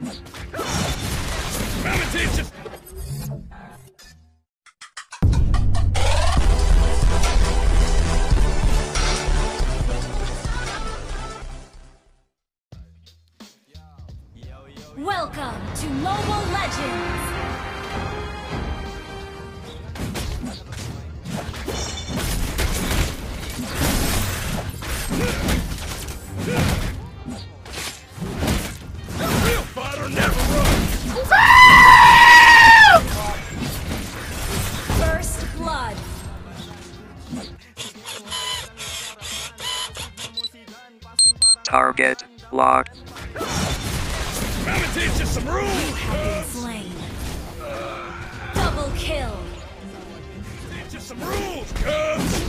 Welcome to Mobile Legends! A real fighter never runs! First blood. Target locked. Let me teach you some rules! You have been slain. Double kill. Teach you some rules, cubs!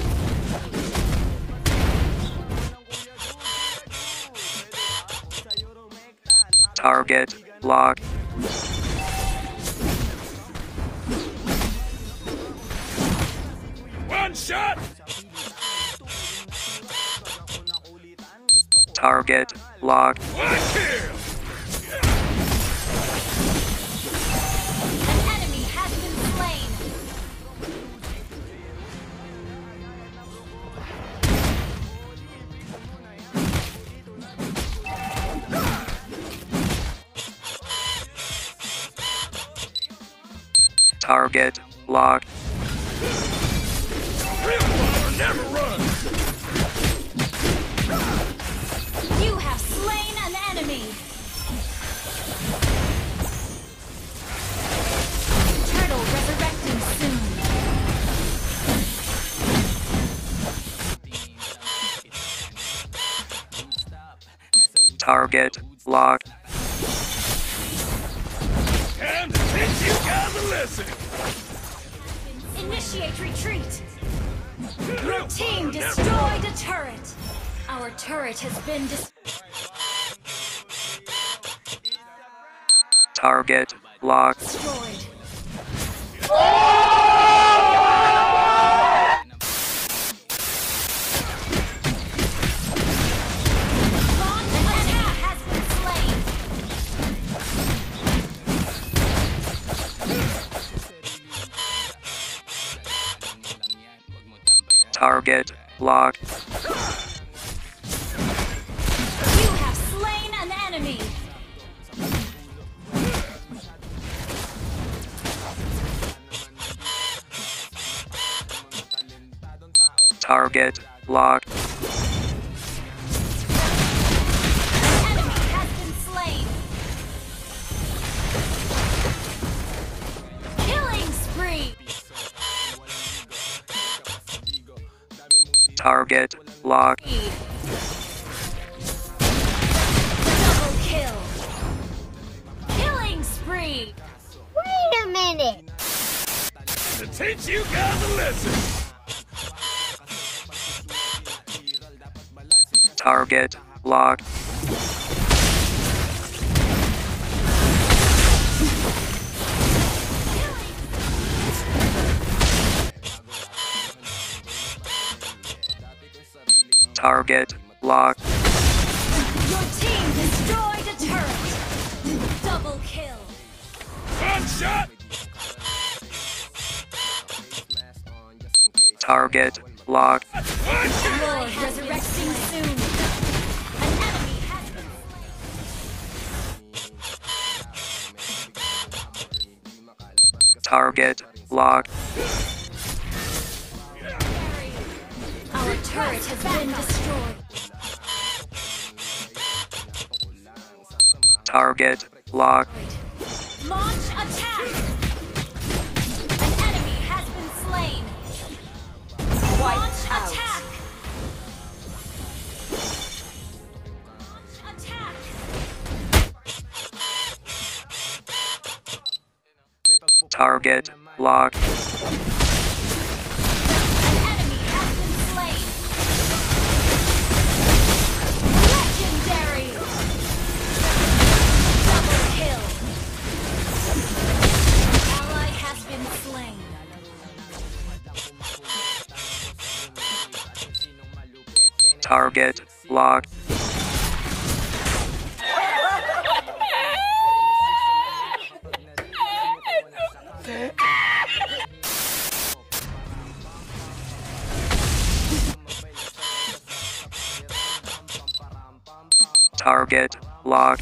Target locked. One shot! Target locked. One kill! An enemy has been slain. Target locked. Real fighter never runs! You have slain an enemy. Turtle resurrecting soon. Target locked. Time to teach you guys a lesson! Initiate retreat. Your Real team fighter never destroyed runs. a turret. Our turret has been Target locked. destroyed. Launch attack has been slain. Target locked. You have slain an enemy. Target locked. An enemy has been slain. Killing spree. Target locked. Double kill. Killing spree. Wait a minute! To teach you guys a lesson! Target locked. Target locked. Your team destroyed a turret. Double kill. One shot! Target locked. One kill! Lord resurrecting soon. An enemy has been Target locked. Our turret has been destroyed. Target locked. Launch attack. An enemy has been slain. Launch attack. Launch attack. Target locked. An enemy has been slain. Legendary. Double kill. Ally has been slain. Target locked. Target locked.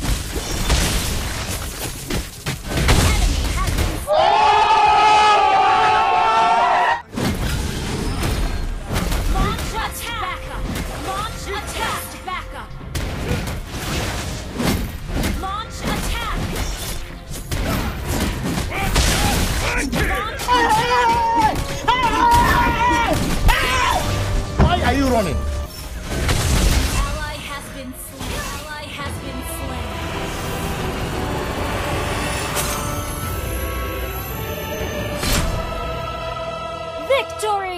Launch attack! Launch attack! Backup! Launch attack! Why are you running? Ally has been slain. Ally has been slain. Victory!